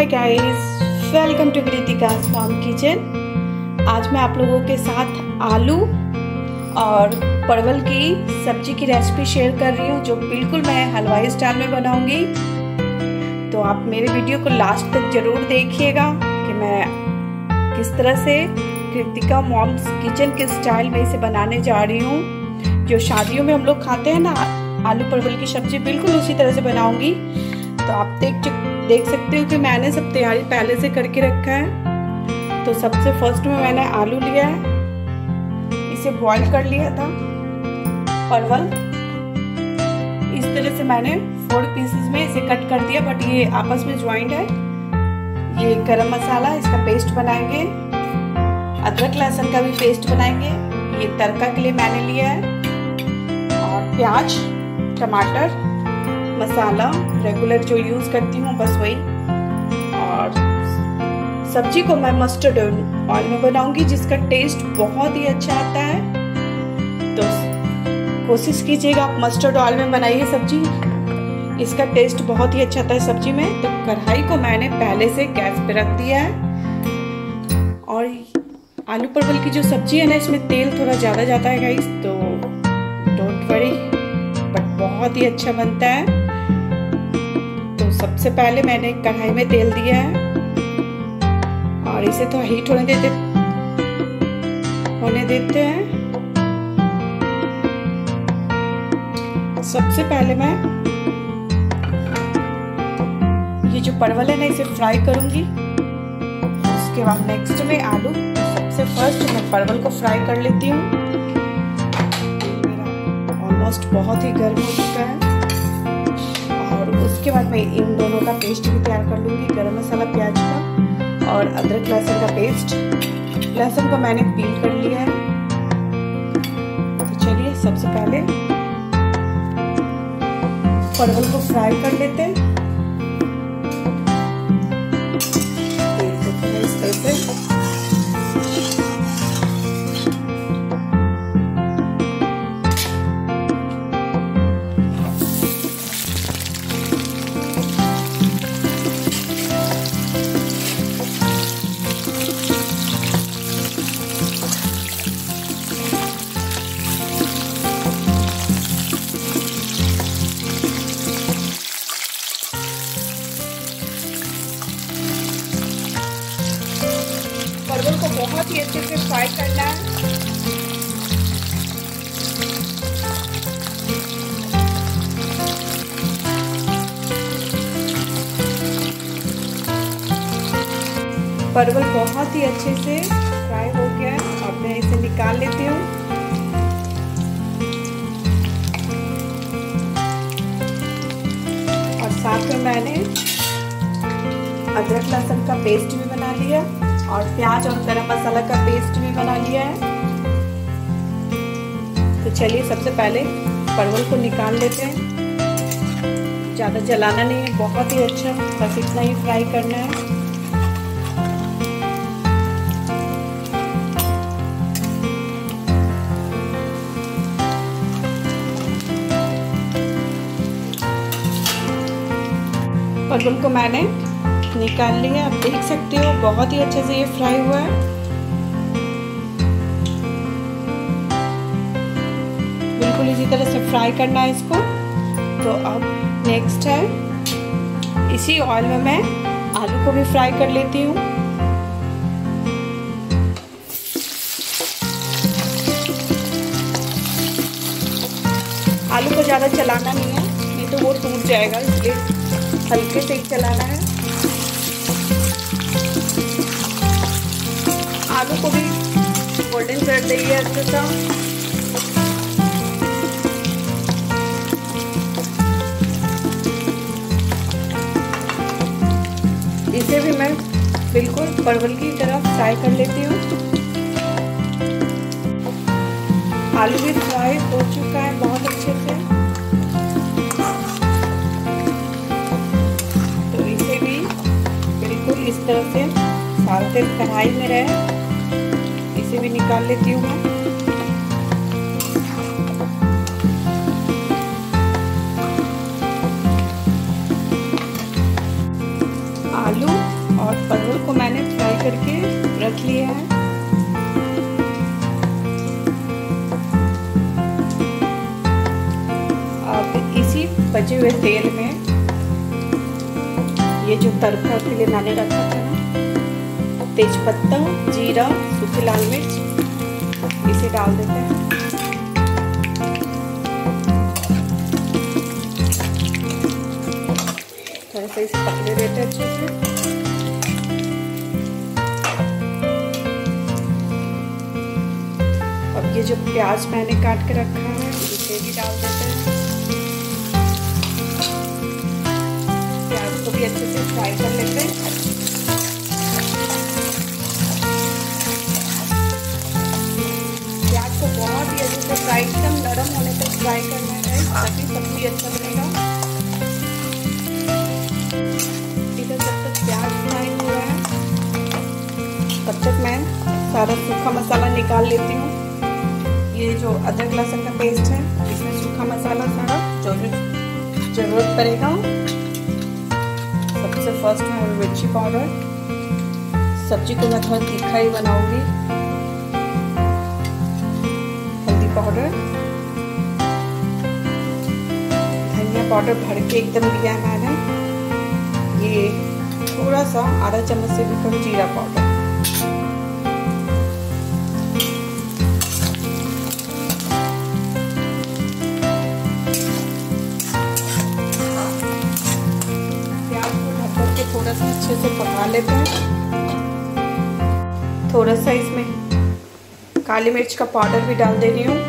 Guys, welcome to Kritika's mom kitchen. आज मैं आप लोगों के साथ आलू और परवल की सब्जी की रेसिपी शेयर कर रही हूँ, जो बिल्कुल मैं हलवाई स्टाइल में बनाऊंगी। तो आप मेरे वीडियो को लास्ट तक जरूर देखिएगा कि मैं किस तरह से कृतिका मॉम्स किचन के स्टाइल में इसे बनाने जा रही हूँ। जो शादियों में हम लोग खाते हैं ना आलू परवल की सब्जी, बिल्कुल उसी तरह से बनाऊंगी। तो आप देख सकते हो कि मैंने सब तैयारी पहले से करके रखा है। तो सबसे फर्स्ट में मैंने आलू लिया है, इसे बॉईल कर लिया था। परवल इस तरह से मैंने 4 पीसेस में इसे कट कर दिया, बट ये आपस में ज्वाइंट है। ये गरम मसाला, इसका पेस्ट बनाएंगे। अदरक लहसुन का भी पेस्ट बनाएंगे। ये तड़का के लिए मैंने लिया है। और प्याज, टमाटर, मसाला रेगुलर जो यूज करती हूँ बस वही। और सब्जी को मैं मस्टर्ड ऑयल में बनाऊंगी, जिसका टेस्ट बहुत ही अच्छा आता है। तो कोशिश कीजिएगा आप मस्टर्ड ऑयल में बनाइए सब्जी, इसका टेस्ट बहुत ही अच्छा आता है सब्जी में। तो कढ़ाई को मैंने पहले से गैस पे रख दिया है। और आलू परवल की जो सब्जी है ना, इसमें तेल थोड़ा ज़्यादा जाता है गाइस, तो डोंट वरी, बट बहुत ही अच्छा बनता है। तो सबसे पहले मैंने कढ़ाई में तेल दिया है और इसे थोड़ा हीट होने देते हैं। सबसे पहले मैं ये जो परवल है ना, इसे फ्राई करूंगी। उसके बाद नेक्स्ट में आलू। सबसे फर्स्ट मैं परवल को फ्राई कर लेती हूँ। ऑलमोस्ट बहुत ही गर्म हो चुका है। और उसके बाद मैं इन दोनों का पेस्ट भी तैयार कर लूँगी, गरम मसाला, प्याज का और अदरक लहसुन का पेस्ट। लहसुन को मैंने पील कर लिया है। तो चलिए सबसे पहले परवल को फ्राई कर लेते हैं। इस तरह से परवल को बहुत ही अच्छे से फ्राई करना है। परवल बहुत ही अच्छे से फ्राई हो गया है। अब मैं इसे निकाल लेती हूँ। और साथ में मैंने अदरक लहसुन का पेस्ट भी बना लिया और प्याज और गरम मसाला का पेस्ट भी बना लिया है। तो चलिए सबसे पहले परवल को निकाल लेते हैं। ज़्यादा जलाना नहीं है, बहुत ही अच्छा, बस इतना ही फ्राई करना है। परवल को मैंने निकाल लिया। आप देख सकते हो बहुत ही अच्छे से ये फ्राई हुआ है। बिल्कुल इसी तरह से फ्राई करना है इसको। तो अब नेक्स्ट है, इसी ऑयल में मैं आलू को भी फ्राई कर लेती हूँ। आलू को ज़्यादा चलाना नहीं है, नहीं तो वो टूट जाएगा, इसलिए हल्के से ही चलाना है। आलू को भी गोल्डन कर देंगे अच्छे सा। इसे भी मैं बिल्कुल परवल की तरह फ्राई कर लेती हूँ। आलू भी फ्राई हो चुका है बहुत अच्छे से। तो इसे भी बिल्कुल इस तरह से सारा तेल कढ़ाई में रहे, इसे भी निकाल लेती हूँ मैं। आलू परवल को मैंने फ्राई करके रख लिया है। अब इसी बचे हुए तेल में ये जो तड़का के लिए मैंने रखा था ना, तेजपत्ता, जीरा, सूखी लाल मिर्च, इसे डाल देते हैं। थोड़ा सा इसे पकड़े देते हैं अच्छे से। अब ये जो प्याज मैंने काट के रखा है इसे भी डाल देते हैं। प्याज को भी अच्छे से फ्राई कर लेते हैं। प्याज को बहुत ही अच्छे से फ्राई, एकदम नरम होने तक फ्राई करना है, तभी सब्जी अच्छा बनेगा। इधर जब तक प्याज फ्राई हो रहा है तब तक मैं सारा सूखा मसाला निकाल लेती हूँ। ये जो अदरक लहसुन का पेस्ट है इसमें सूखा मसाला सारा जो जरूरत पड़ेगा। सबसे फर्स्ट है मिर्ची पाउडर। सब्जी को मैं थोड़ा तीखा ही बनाऊंगी। हल्दी पाउडर, धनिया पाउडर भर के एकदम लिया है मैंने। ये थोड़ा सा आधा चम्मच से भी कम जीरा पाउडर। थोड़ा सा अच्छे से पका लेते हैं। थोड़ा सा इसमें काली मिर्च का पाउडर भी डाल दे रही हूँ।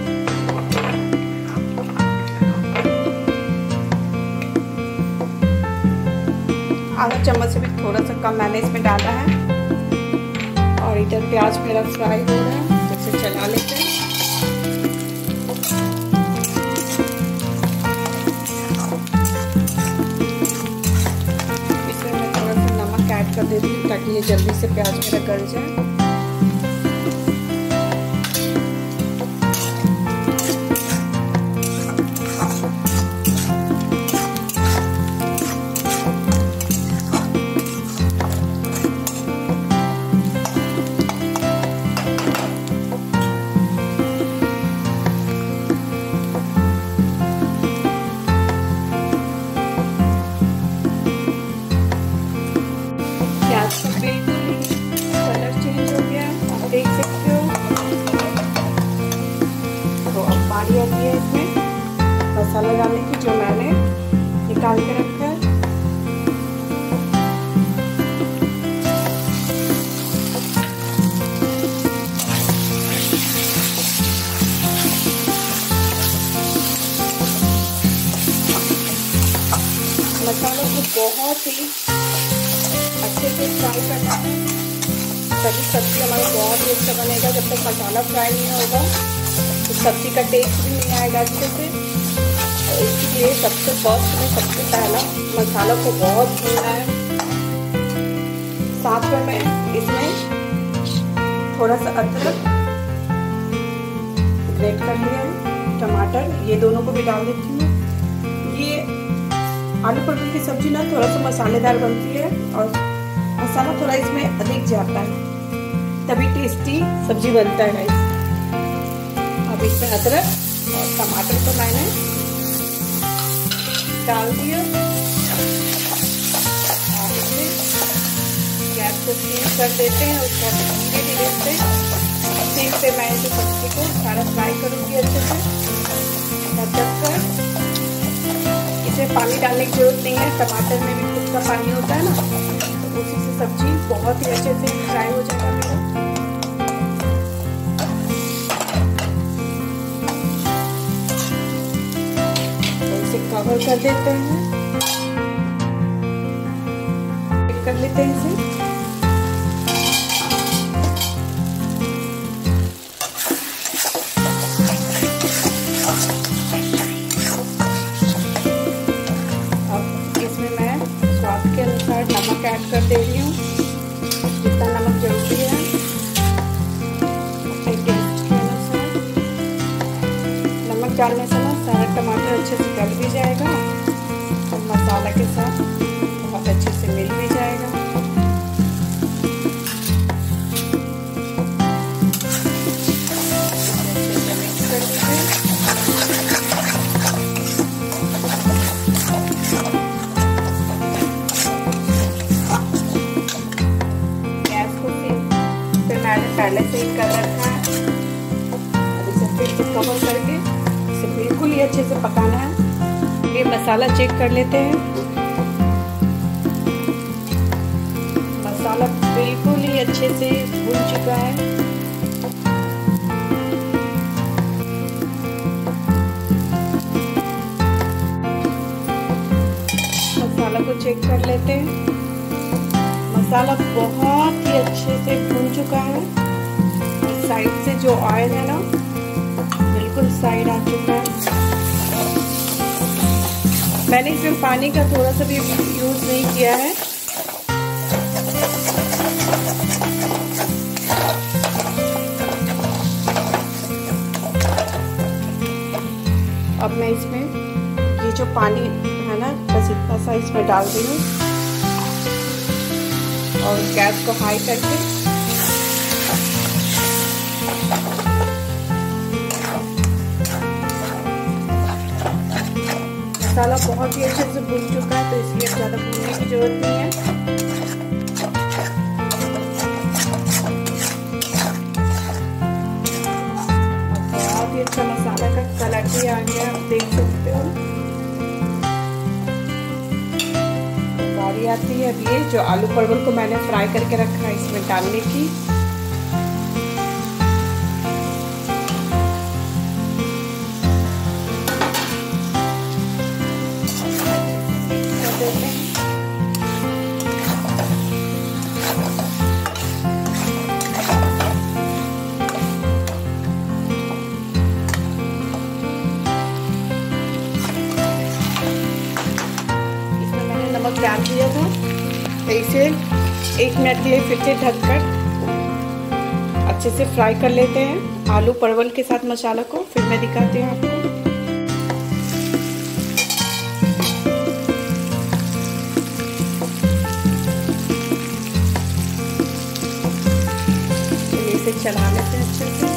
आधा चम्मच से भी थोड़ा सा कम मैंने इसमें डाला है। और इधर प्याज मेरा फ्राई हो रहा है, तो इसे चला लेते हैं। कर देती हूँ ताकि ये जल्दी से प्याज मेरा गल जाए। कलर चेंज हो गया, आप देख सकते हो। तो अब बारी आती है इसमें मसाला डालने की, जो मैंने निकाल के रखा है। मसालों को बहुत ही अच्छे से फ्राई करना है, तभी सब्जी हमारा बहुत ही अच्छा बनेगा। जब तक मसाला फ्राई नहीं होगा तो सब्जी का टेस्ट भी नहीं आएगा अच्छे से। तो इसलिए सबसे फर्स्ट में सबसे पहला मसाला को बहुत भूनना है। साथ में मैं इसमें थोड़ा सा अदरक ग्रेट कर लिया, टमाटर, ये दोनों को भी डाल देती हूँ। ये आलू परवल की सब्जी ना थोड़ा सा मसालेदार बनती है और मसाला थोड़ा इसमें अधिक जाता है, तभी टेस्टी सब्जी बनता है। अब इसमें अदरक और टमाटर को मैंने डाल दिया और इसमें गैस को सीम कर देते हैं। उसके बाद धीरे धीरे से सीम पे मैं जो सब्जी को सारा फ्राई करूँगी अच्छे से, तब तक इसमें पानी डालने की जरूरत नहीं है। टमाटर में भी खुद का पानी होता है ना, तो उसी से सब्जी बहुत ही अच्छे से फ्राई हो जाएगा मेरा। तो इसे कवर कर देते हैं, कर लेते हैं इसे। नमक ऐड कर दे रही हूँ, जितना नमक जरूरी है अपने टेस्ट के अनुसार। नमक डालने से ना सारा टमाटर अच्छे से गल भी जाएगा और मसाला के साथ बहुत अच्छे से मिल भी जाएगा। पहले से ही कर रखा है। अब इसे फिर से कवर करके इसे बिल्कुल ही अच्छे से पकाना है। ये मसाला चेक कर लेते हैं। मसाला बिल्कुल ही अच्छे से भून चुका है। मसाला को चेक कर लेते हैं। मसाला बहुत ही अच्छे से भून चुका है। साइड से जो ऑयल है ना बिल्कुल साइड आ चुका है। मैंने इसमें पानी का थोड़ा सा भी यूज नहीं किया है। अब मैं इसमें ये जो पानी है ना बस इतना सा इसमें डाल दी हूँ और गैस को हाई करके मसाला बहुत ही अच्छे से भून चुका है, तो इसलिए ज़्यादा भूनने की जरूरत नहीं है। बहुत ही अच्छा मसाला का कलर भी आ गया, आप देख सकते हो। बारी आती है अब ये जो आलू परवल को मैंने फ्राई करके रखा है इसमें डालने की। नमक डाल दिया था, तो इसे 1 मिनट के लिए फिर से ढककर अच्छे से फ्राई कर लेते हैं आलू परवल के साथ मसाला को। फिर मैं दिखाती हूँ आपको। इसे चला लेते हैं अच्छे से।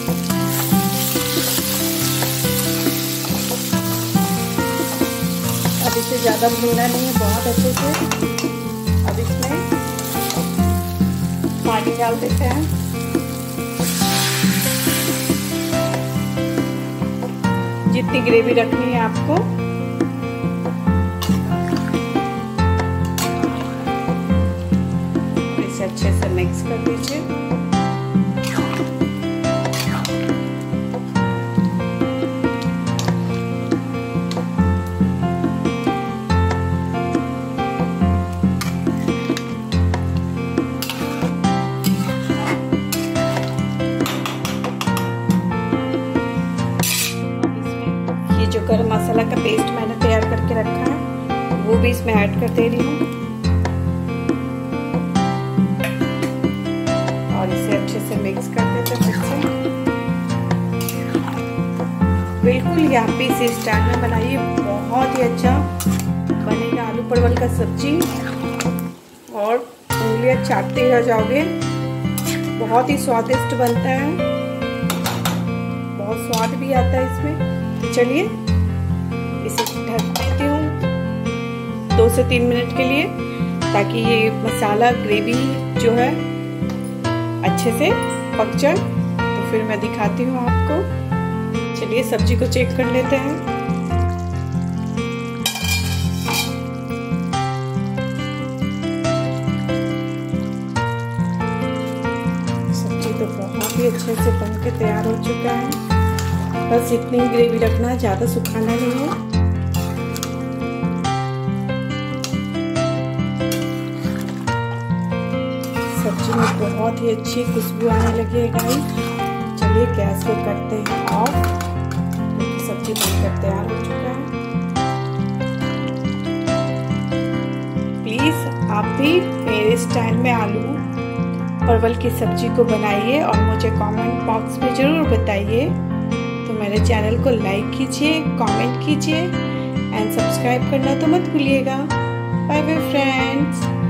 अब इसे ज़्यादा भूनना नहीं है, बहुत अच्छे से। अब इसमें पानी डाल देते हैं। जितनी ग्रेवी रखनी है आपको। इसे अच्छे से मिक्स कर दीजिए। जो गरम मसाला का पेस्ट मैंने तैयार करके रखा है वो भी इसमें ऐड कर दे रही हूँ और इसे अच्छे से मिक्स कर देते हैं फिर से। बिल्कुल यहाँ पे इस स्टाइल में बनाइए, बहुत ही अच्छा बनेगा आलू परवल का सब्जी और उंगलियां चाटते रह जाओगे। बहुत ही स्वादिष्ट बनता है, बहुत स्वाद भी आता है इसमें। तो चलिए इसे ढक देती हूँ 2 से 3 मिनट के लिए, ताकि ये मसाला ग्रेवी जो है अच्छे से पक जाए। तो फिर मैं दिखाती हूँ आपको। चलिए सब्जी को चेक कर लेते हैं। सब्जी तो बहुत ही अच्छे से बन के तैयार हो चुका है। बस इतनी ग्रेवी रखना है, ज़्यादा सुखाना नहीं है। सब्जी में बहुत ही अच्छी खुशबू आने लगी है गाइस। चलिए गैस को करते हैं ऑफ, क्योंकि सब्जी बनकर तैयार हो चुका है। प्लीज़ आप भी मेरे स्टाइल में आलू परवल की सब्जी को बनाइए और मुझे कमेंट बॉक्स में ज़रूर बताइए। तो मेरे चैनल को लाइक कीजिए, कमेंट कीजिए एंड सब्सक्राइब करना तो मत भूलिएगा। Bye bye friends.